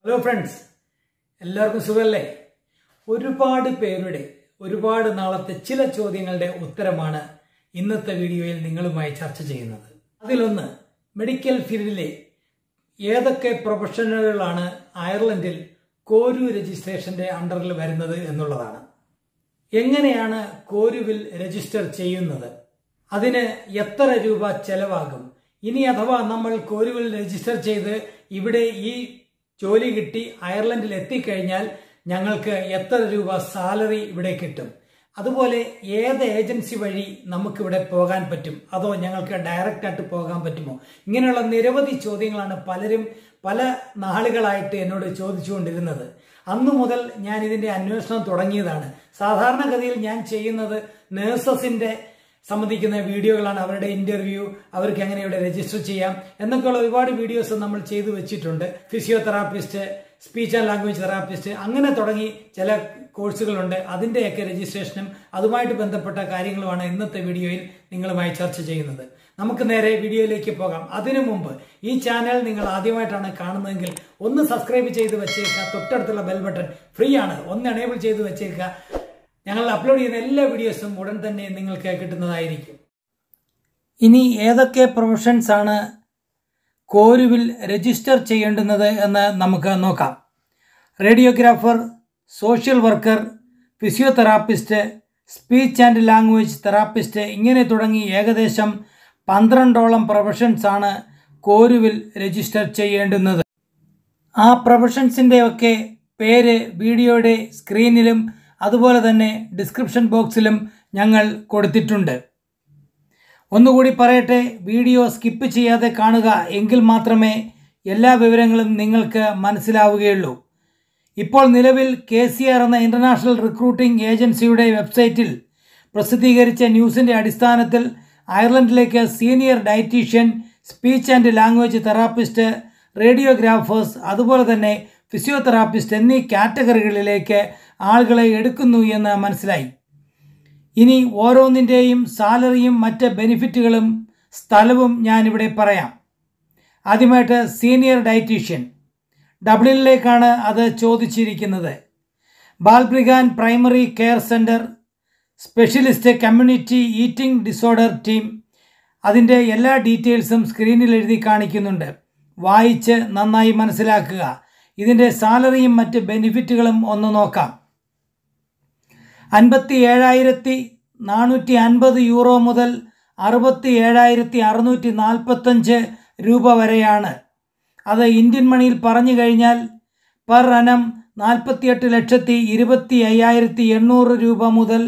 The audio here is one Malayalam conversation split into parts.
Hello friends, എല്ലാവർക്കും സുഖല്ലേ? ഒരുപാട് പേരുടെ ഒരുപാട് നാളത്തെ ചില ചോദ്യങ്ങളുടെ ഉത്തരമാണ് ഇന്നത്തെ വീഡിയോയിൽ നിങ്ങളുമായി ചർച്ച ചെയ്യുന്നത്. അതിലൊന്ന് മെഡിക്കൽ ഫീൽഡിലെ ഏതൊക്കെ പ്രൊഫഷണലുകളാണ് അയർലൻഡിൽ കോരു രജിസ്ട്രേഷന്റെ അണ്ടറിൽ വരുന്നത് എന്നുള്ളതാണ്. എങ്ങനെയാണ് കോരുവിൽ രജിസ്റ്റർ ചെയ്യുന്നത്? അതിന് എത്ര രൂപ ചെലവാകും? ഇനി അഥവാ നമ്മൾ കോരുവിൽ രജിസ്റ്റർ ചെയ്ത് ഇവിടെ ഈ ജോലി കിട്ടി അയർലൻഡിൽ എത്തിക്കഴിഞ്ഞാൽ ഞങ്ങൾക്ക് എത്ര രൂപ സാലറി ഇവിടെ കിട്ടും? അതുപോലെ ഏത് ഏജൻസി വഴി നമുക്കിവിടെ പോകാൻ പറ്റും? അതോ ഞങ്ങൾക്ക് ഡയറക്റ്റ് ആയിട്ട് പോകാൻ പറ്റുമോ? ഇങ്ങനെയുള്ള നിരവധി ചോദ്യങ്ങളാണ് പലരും പല നാളുകളായിട്ട് എന്നോട് ചോദിച്ചുകൊണ്ടിരുന്നത്. അന്നു മുതൽ ഞാൻ ഇതിന്റെ അന്വേഷണം തുടങ്ങിയതാണ്. സാധാരണഗതിയിൽ ഞാൻ ചെയ്യുന്നത് നഴ്സസിന്റെ സംബന്ധിക്കുന്ന വീഡിയോകളാണ്. അവരുടെ ഇന്റർവ്യൂ, അവർക്ക് എങ്ങനെ ഇവിടെ രജിസ്റ്റർ ചെയ്യാം എന്നൊക്കെയുള്ള ഒരുപാട് വീഡിയോസ് നമ്മൾ ചെയ്തു വെച്ചിട്ടുണ്ട്. Physiotherapist, speech and language therapist, അങ്ങനെ തുടങ്ങി ചില കോഴ്സുകളുണ്ട്. അതിന്റെയൊക്കെ രജിസ്ട്രേഷനും അതുമായിട്ട് ബന്ധപ്പെട്ട കാര്യങ്ങളുമാണ് ഇന്നത്തെ വീഡിയോയിൽ നിങ്ങളുമായി ചർച്ച ചെയ്യുന്നത്. നമുക്ക് നേരെ വീഡിയോയിലേക്ക് പോകാം. അതിനു മുമ്പ് ഈ ചാനൽ നിങ്ങൾ ആദ്യമായിട്ടാണ് കാണുന്നതെങ്കിൽ ഒന്ന് സബ്സ്ക്രൈബ് ചെയ്ത് വെച്ചേക്കുക. തൊട്ടടുത്തുള്ള ബെൽ ബട്ടൺ ഫ്രീ ആണ്, ഒന്ന് എനേബിൾ ചെയ്ത് വെച്ചേക്കുക. ഞങ്ങൾ അപ്ലോഡ് ചെയ്യുന്ന എല്ലാ വീഡിയോസും ഉടൻ തന്നെ നിങ്ങൾക്ക് കിട്ടുന്നതായിരിക്കും. ഇനി ഏതൊക്കെ പ്രൊഫഷൻസ് ആണ് കോരുവിൽ രജിസ്റ്റർ ചെയ്യേണ്ടുന്നത് എന്ന് നമുക്ക് നോക്കാം. Radiographer, social worker, physiotherapist, speech and language therapist, ഇങ്ങനെ തുടങ്ങി ഏകദേശം 12ഓളം പ്രൊഫഷൻസ് ആണ് കോരുവിൽ രജിസ്റ്റർ ചെയ്യേണ്ടുന്നത്. ആ പ്രൊഫഷൻസിൻ്റെ ഒക്കെ പേര് വീഡിയോയുടെ സ്ക്രീനിലും അതുപോലെ തന്നെ ഡിസ്ക്രിപ്ഷൻ ബോക്സിലും ഞങ്ങൾ കൊടുത്തിട്ടുണ്ട്. ഒന്നുകൂടി പറയട്ടെ, വീഡിയോ സ്കിപ്പ് ചെയ്യാതെ കാണുക, എങ്കിൽ മാത്രമേ എല്ലാ വിവരങ്ങളും നിങ്ങൾക്ക് മനസ്സിലാവുകയുള്ളൂ. ഇപ്പോൾ നിലവിൽ KCR എന്ന ഇന്റർനാഷണൽ റിക്രൂട്ടിംഗ് ഏജൻസിയുടെ വെബ്സൈറ്റിൽ പ്രസിദ്ധീകരിച്ച ന്യൂസിൻ്റെ അടിസ്ഥാനത്തിൽ അയർലൻഡിലേക്ക് senior dietitian, speech and language therapist, radiographers, അതുപോലെ തന്നെ ഫിസിയോതെറാപ്പിസ്റ്റ് എന്നീ കാറ്റഗറികളിലേക്ക് ആളുകളെ എടുക്കുന്നു എന്ന് മനസ്സിലായി. ഇനി ഓരോന്നിൻ്റെയും സാലറിയും മറ്റ് ബെനിഫിറ്റുകളും സ്ഥലവും ഞാനിവിടെ പറയാം. ആദ്യമായിട്ട് സീനിയർ ഡയറ്റീഷ്യൻ, ഡബ്ലിനിലേക്കാണ് അത് ചോദിച്ചിരിക്കുന്നത്. Balbriggan primary care centre, specialist community eating disorder team. അതിൻ്റെ എല്ലാ ഡീറ്റെയിൽസും സ്ക്രീനിൽ എഴുതി കാണിക്കുന്നുണ്ട്. വായിച്ച് നന്നായി മനസ്സിലാക്കുക. ഇതിൻ്റെ സാലറിയും മറ്റ് ബെനിഫിറ്റുകളും ഒന്ന് നോക്കാം. 57,450 യൂറോ മുതൽ 67,645 രൂപ വരെയാണ്. അത് ഇന്ത്യൻ മണിയിൽ പറഞ്ഞു കഴിഞ്ഞാൽ പെർ അനം 48,25,800 രൂപ മുതൽ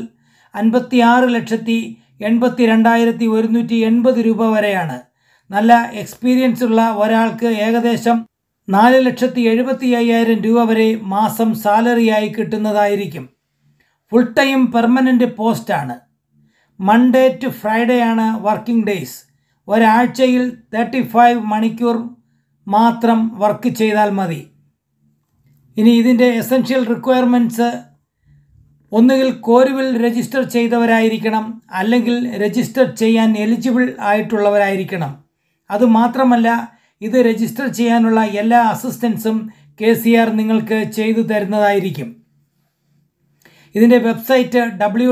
56,82,180 രൂപ വരെയാണ്. നല്ല എക്സ്പീരിയൻസ് ഉള്ള ഒരാൾക്ക് ഏകദേശം 4,75,000 രൂപ വരെ മാസം സാലറിയായി കിട്ടുന്നതായിരിക്കും. ഫുൾ ടൈം പെർമനൻ്റ് പോസ്റ്റാണ്. മൺഡേ ടു ഫ്രൈഡേ ആണ് വർക്കിംഗ് ഡേയ്സ്. ഒരാഴ്ചയിൽ 35 മണിക്കൂർ മാത്രം വർക്ക് ചെയ്താൽ മതി. ഇനി ഇതിൻ്റെ എസെൻഷ്യൽ റിക്വയർമെൻറ്റ്സ്: ഒന്നുകിൽ കോരുവിൽ രജിസ്റ്റർ ചെയ്തവരായിരിക്കണം, അല്ലെങ്കിൽ രജിസ്റ്റർ ചെയ്യാൻ എലിജിബിൾ ആയിട്ടുള്ളവരായിരിക്കണം. അതുമാത്രമല്ല, ഇത് രജിസ്റ്റർ ചെയ്യാനുള്ള എല്ലാ അസിസ്റ്റൻസും KCR നിങ്ങൾക്ക് ചെയ്തു തരുന്നതായിരിക്കും. ഇതിൻ്റെ വെബ്സൈറ്റ്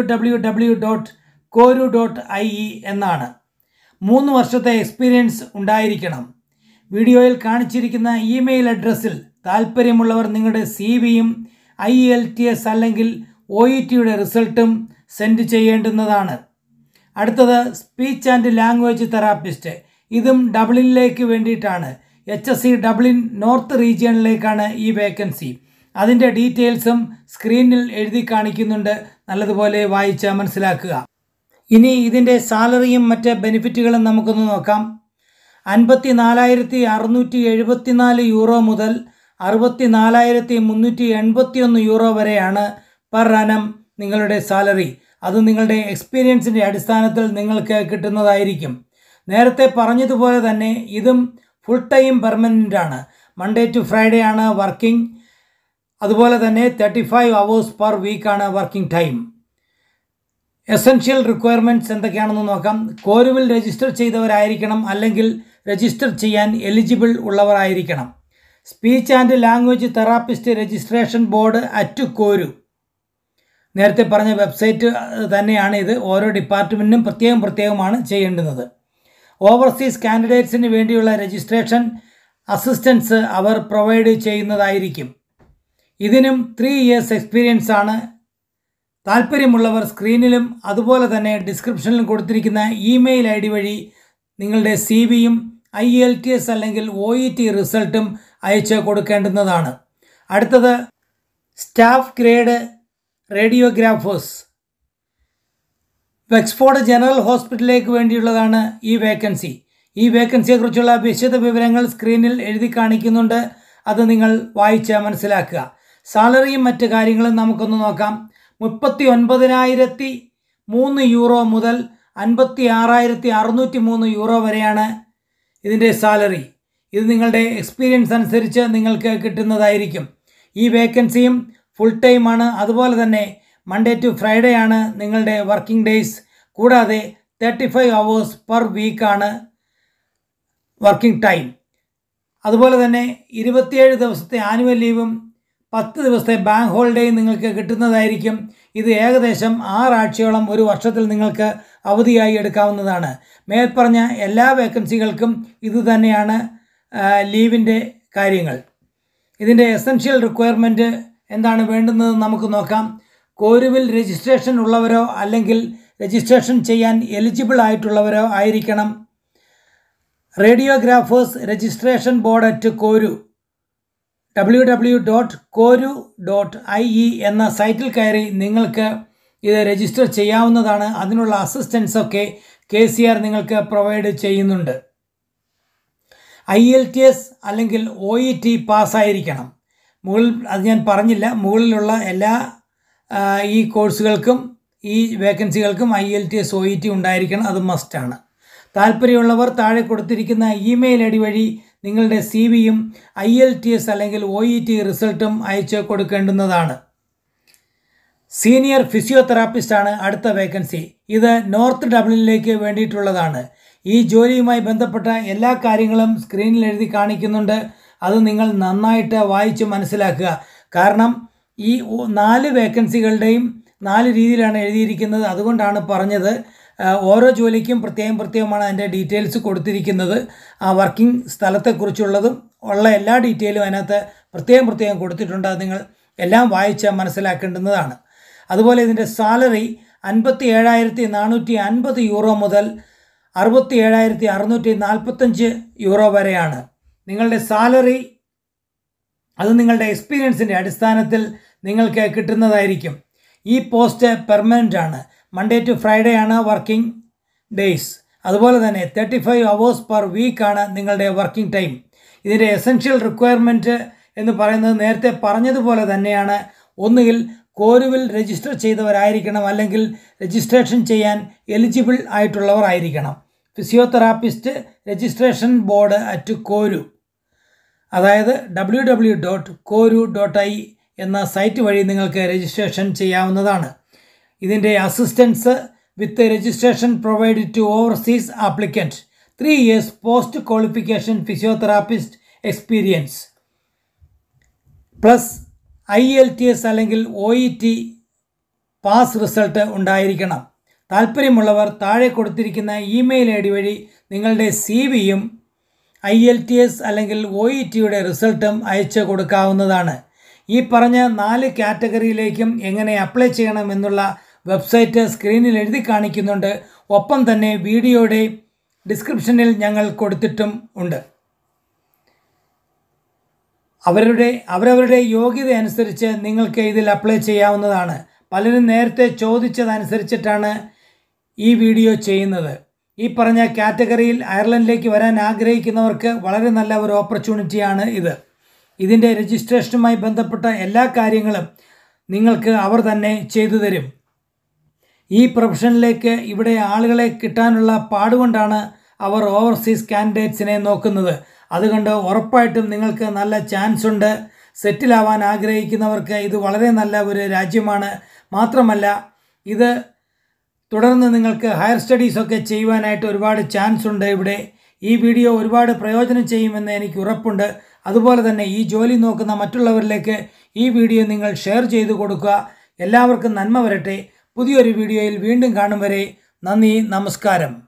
www.coru.ie എന്നാണ്. 3 വർഷത്തെ എക്സ്പീരിയൻസ് ഉണ്ടായിരിക്കണം. വീഡിയോയിൽ കാണിച്ചിരിക്കുന്ന ഇമെയിൽ അഡ്രസ്സിൽ താൽപ്പര്യമുള്ളവർ നിങ്ങളുടെ CVയും IELTS അല്ലെങ്കിൽ OETയുടെ റിസൾട്ടും സെൻഡ് ചെയ്യേണ്ടുന്നതാണ്. അടുത്തത് സ്പീച്ച് ആൻഡ് ലാംഗ്വേജ് തെറാപ്പിസ്റ്റ്. ഇതും ഡബ്ലിനിലേക്ക് വേണ്ടിയിട്ടാണ്. HSC ഡബ്ലിൻ നോർത്ത് റീജിയണിലേക്കാണ് ഈ വേക്കൻസി. അതിൻ്റെ ഡീറ്റെയിൽസും സ്ക്രീനിൽ എഴുതി കാണിക്കുന്നുണ്ട്. നല്ലതുപോലെ വായിച്ച് മനസ്സിലാക്കുക. ഇനി ഇതിൻ്റെ സാലറിയും മറ്റ് ബെനിഫിറ്റുകളും നമുക്കൊന്ന് നോക്കാം. 54,674 യൂറോ മുതൽ 64,381 യൂറോ വരെയാണ് പെർ അനം നിങ്ങളുടെ സാലറി. അത് നിങ്ങളുടെ എക്സ്പീരിയൻസിൻ്റെ അടിസ്ഥാനത്തിൽ നിങ്ങൾക്ക് കിട്ടുന്നതായിരിക്കും. നേരത്തെ പറഞ്ഞതുപോലെ തന്നെ ഇതും ഫുൾ ടൈം പെർമനൻ്റ് ആണ്. മൺഡേ ടു ഫ്രൈഡേ ആണ് വർക്കിംഗ്. അതുപോലെ തന്നെ 35 hours പെർ വീക്കാണ് വർക്കിംഗ് ടൈം. എസെൻഷ്യൽ റിക്വയർമെൻറ്റ്സ് എന്തൊക്കെയാണെന്ന് നോക്കാം. കോരുവിൽ രജിസ്റ്റർ ചെയ്തവരായിരിക്കണം, അല്ലെങ്കിൽ രജിസ്റ്റർ ചെയ്യാൻ എലിജിബിൾ ഉള്ളവരായിരിക്കണം. Speech and language therapist registration board at CORU. നേരത്തെ പറഞ്ഞ വെബ്സൈറ്റ് തന്നെയാണ് ഇത്. ഓരോ ഡിപ്പാർട്ട്മെൻറ്റിനും പ്രത്യേകമാണ് ചെയ്യേണ്ടുന്നത്. ഓവർസീസ് കാൻഡിഡേറ്റ്സിന് വേണ്ടിയുള്ള രജിസ്ട്രേഷൻ അസിസ്റ്റൻസ് അവർ പ്രൊവൈഡ് ചെയ്യുന്നതായിരിക്കും. ഇതിനും 3 years എക്സ്പീരിയൻസ് ആണ്. താല്പര്യമുള്ളവർ സ്ക്രീനിലും അതുപോലെ തന്നെ ഡിസ്ക്രിപ്ഷനിലും കൊടുത്തിരിക്കുന്ന ഇമെയിൽ ID വഴി നിങ്ങളുടെ CV-യും IELTS അല്ലെങ്കിൽ OET റിസൾട്ടും അയച്ച് കൊടുക്കേണ്ടുന്നതാണ്. അടുത്തത് staff grade radiographers. Wexford general ഹോസ്പിറ്റലിലേക്ക് വേണ്ടിയുള്ളതാണ് ഈ വേക്കൻസി. ഈ വേക്കൻസിയെക്കുറിച്ചുള്ള വിശദ വിവരങ്ങൾ സ്ക്രീനിൽ എഴുതി കാണിക്കുന്നുണ്ട്. അത് നിങ്ങൾ വായിച്ച് മനസ്സിലാക്കുക. സാലറിയും മറ്റ് കാര്യങ്ങളും നമുക്കൊന്ന് നോക്കാം. 39,003 യൂറോ മുതൽ 56,603 യൂറോ വരെയാണ് ഇതിൻ്റെ സാലറി. ഇത് നിങ്ങളുടെ എക്സ്പീരിയൻസ് അനുസരിച്ച് നിങ്ങൾക്ക് കിട്ടുന്നതായിരിക്കും. ഈ വേക്കൻസിയും ഫുൾ ടൈമാണ്. അതുപോലെ തന്നെ മൺഡേ ടു ഫ്രൈഡേ ആണ് നിങ്ങളുടെ വർക്കിംഗ് ഡേയ്സ്. കൂടാതെ 35 hours പെർ വീക്കാണ് വർക്കിംഗ് ടൈം. അതുപോലെ തന്നെ 27 ദിവസത്തെ ആനുവൽ ലീവും 10 ദിവസത്തെ ബാങ്ക് ഹോളിഡേയും നിങ്ങൾക്ക് കിട്ടുന്നതായിരിക്കും. ഇത് ഏകദേശം 6 ആഴ്ചയോളം ഒരു വർഷത്തിൽ നിങ്ങൾക്ക് അവധിയായി എടുക്കാവുന്നതാണ്. മേൽപ്പറഞ്ഞ എല്ലാ വേക്കൻസികൾക്കും ഇത് തന്നെയാണ് ലീവിൻ്റെ കാര്യങ്ങൾ. ഇതിൻ്റെ എസൻഷ്യൽ റിക്വയർമെൻറ്റ് എന്താണ് വേണ്ടുന്നത് നമുക്ക് നോക്കാം. CORUവിൽ രജിസ്ട്രേഷൻ ഉള്ളവരോ അല്ലെങ്കിൽ രജിസ്ട്രേഷൻ ചെയ്യാൻ എലിജിബിൾ ആയിട്ടുള്ളവരോ ആയിരിക്കണം. Radiographers registration board at CORU www.coru.ie എന്ന സൈറ്റിൽ കയറി നിങ്ങൾക്ക് ഇത് രജിസ്റ്റർ ചെയ്യാവുന്നതാണ്. അതിനുള്ള അസിസ്റ്റൻസൊക്കെ KCR നിങ്ങൾക്ക് പ്രൊവൈഡ് ചെയ്യുന്നുണ്ട്. IELTS അല്ലെങ്കിൽ OET പാസ്സായിരിക്കണം. അത് ഞാൻ പറഞ്ഞില്ല. മുകളിലുള്ള എല്ലാ ഈ കോഴ്സുകൾക്കും ഈ വേക്കൻസികൾക്കും IELTS OET ഉണ്ടായിരിക്കണം. അത് മസ്റ്റാണ്. താല്പര്യമുള്ളവർ താഴെ കൊടുത്തിരിക്കുന്ന ഇമെയിൽ ID വഴി നിങ്ങളുടെ CV-യും IELTS അല്ലെങ്കിൽ OET റിസൾട്ടും അയച്ച് കൊടുക്കേണ്ടുന്നതാണ്. സീനിയർ ഫിസിയോതെറാപ്പിസ്റ്റ് ആണ് അടുത്ത വേക്കൻസി. ഇത് നോർത്ത് ഡബ്ലിനിലേക്ക് വേണ്ടിയിട്ടുള്ളതാണ്. ഈ ജോലിയുമായി ബന്ധപ്പെട്ട എല്ലാ കാര്യങ്ങളും സ്ക്രീനിൽ എഴുതി കാണിക്കുന്നുണ്ട്. അത് നിങ്ങൾ നന്നായിട്ട് വായിച്ച് മനസ്സിലാക്കുക. കാരണം ഈ 4 വേക്കൻസികളുടെയും 4 രീതിയിലാണ് എഴുതിയിരിക്കുന്നത്. അതുകൊണ്ടാണ് പറഞ്ഞത്. ഓരോ ജോലിക്കും പ്രത്യേകമാണ് അതിൻ്റെ ഡീറ്റെയിൽസ് കൊടുത്തിരിക്കുന്നത്. ആ വർക്കിംഗ് സ്ഥലത്തെക്കുറിച്ചുള്ളതും ഉള്ള എല്ലാ ഡീറ്റെയിലും അതിനകത്ത് പ്രത്യേകം കൊടുത്തിട്ടുണ്ട്. അത് നിങ്ങൾ എല്ലാം വായിച്ച് മനസ്സിലാക്കേണ്ടുന്നതാണ്. അതുപോലെ ഇതിൻ്റെ സാലറി 57,450 യൂറോ മുതൽ 67,645 യൂറോ വരെയാണ്. നിങ്ങളുടെ സാലറി അത് നിങ്ങളുടെ എക്സ്പീരിയൻസിൻ്റെ അടിസ്ഥാനത്തിൽ നിങ്ങൾക്ക് കിട്ടുന്നതായിരിക്കും. ഈ പോസ്റ്റ് പെർമനൻ്റ് ആണ്. മൺഡേ ടു ഫ്രൈഡേ ആണ് വർക്കിംഗ് ഡേയ്സ്. അതുപോലെ തന്നെ 35 hours പെർ വീക്കാണ് നിങ്ങളുടെ വർക്കിംഗ് ടൈം. ഇതിൻ്റെ എസൻഷ്യൽ റിക്വയർമെൻറ്റ് എന്ന് പറയുന്നത് നേരത്തെ പറഞ്ഞതുപോലെ തന്നെയാണ്. ഒന്നുകിൽ CORUവിൽ രജിസ്റ്റർ ചെയ്തവരായിരിക്കണം, അല്ലെങ്കിൽ രജിസ്ട്രേഷൻ ചെയ്യാൻ എലിജിബിൾ ആയിട്ടുള്ളവർ ആയിരിക്കണം. Physiotherapist registration board at CORU, അതായത് www.coru.ie എന്ന സൈറ്റ് വഴി നിങ്ങൾക്ക് രജിസ്ട്രേഷൻ ചെയ്യാവുന്നതാണ്. ഇതിൻ്റെ assistance with registration provide to overseas applicant 3 years post qualification physiotherapist experience plus IELTS അല്ലെങ്കിൽ OET പാസ് റിസൾട്ട് ഉണ്ടായിരിക്കണം. താല്പര്യമുള്ളവർ താഴെ കൊടുത്തിരിക്കുന്ന ഇമെയിൽ ID വഴി നിങ്ങളുടെ CV-യും IELTS അല്ലെങ്കിൽ OETയുടെ റിസൾട്ടും അയച്ചു കൊടുക്കാവുന്നതാണ്. ഈ പറഞ്ഞ 4 കാറ്റഗറിയിലേക്കും എങ്ങനെ അപ്ലൈ ചെയ്യണമെന്നുള്ള വെബ്സൈറ്റ് സ്ക്രീനിൽ എഴുതി കാണിക്കുന്നുണ്ട്. ഒപ്പം തന്നെ വീഡിയോയുടെ ഡിസ്ക്രിപ്ഷനിൽ ഞങ്ങൾ കൊടുത്തിട്ടും ഉണ്ട്. അവരവരുടെ യോഗ്യത അനുസരിച്ച് നിങ്ങൾക്ക് ഇതിൽ അപ്ലൈ ചെയ്യാവുന്നതാണ്. പലരും നേരത്തെ ചോദിച്ചതനുസരിച്ചിട്ടാണ് ഈ വീഡിയോ ചെയ്യുന്നത്. ഈ പറഞ്ഞ കാറ്റഗറിയിൽ അയർലൻഡിലേക്ക് വരാൻ ആഗ്രഹിക്കുന്നവർക്ക് വളരെ നല്ല ഒരു ഓപ്പർച്യൂണിറ്റിയാണ് ഇത്. ഇതിൻ്റെ രജിസ്ട്രേഷനുമായി ബന്ധപ്പെട്ട എല്ലാ കാര്യങ്ങളും നിങ്ങൾക്ക് അവർ തന്നെ ചെയ്തു തരും. ഈ പ്രൊഫഷനിലേക്ക് ഇവിടെ ആളുകളെ കിട്ടാനുള്ള പാടുകൊണ്ടാണ് അവർ ഓവർസീസ് കാൻഡിഡേറ്റ്സിനെ നോക്കുന്നത്. അതുകൊണ്ട് ഉറപ്പായിട്ടും നിങ്ങൾക്ക് നല്ല ചാൻസ് ഉണ്ട്. സെറ്റിലാവാൻ ആഗ്രഹിക്കുന്നവർക്ക് ഇത് വളരെ നല്ല ഒരു രാജ്യമാണ്. മാത്രമല്ല ഇത് തുടർന്ന് നിങ്ങൾക്ക് ഹയർ സ്റ്റഡീസൊക്കെ ചെയ്യുവാനായിട്ട് ഒരുപാട് ചാൻസ് ഉണ്ട് ഇവിടെ. ഈ വീഡിയോ ഒരുപാട് പ്രയോജനം ചെയ്യുമെന്ന് എനിക്ക് ഉറപ്പുണ്ട്. അതുപോലെ തന്നെ ഈ ജോലി നോക്കുന്ന മറ്റുള്ളവരിലേക്ക് ഈ വീഡിയോ നിങ്ങൾ ഷെയർ ചെയ്തു കൊടുക്കുക. എല്ലാവർക്കും നന്മ വരട്ടെ. പുതിയൊരു വീഡിയോയിൽ വീണ്ടും കാണും വരെ നന്ദി, നമസ്കാരം.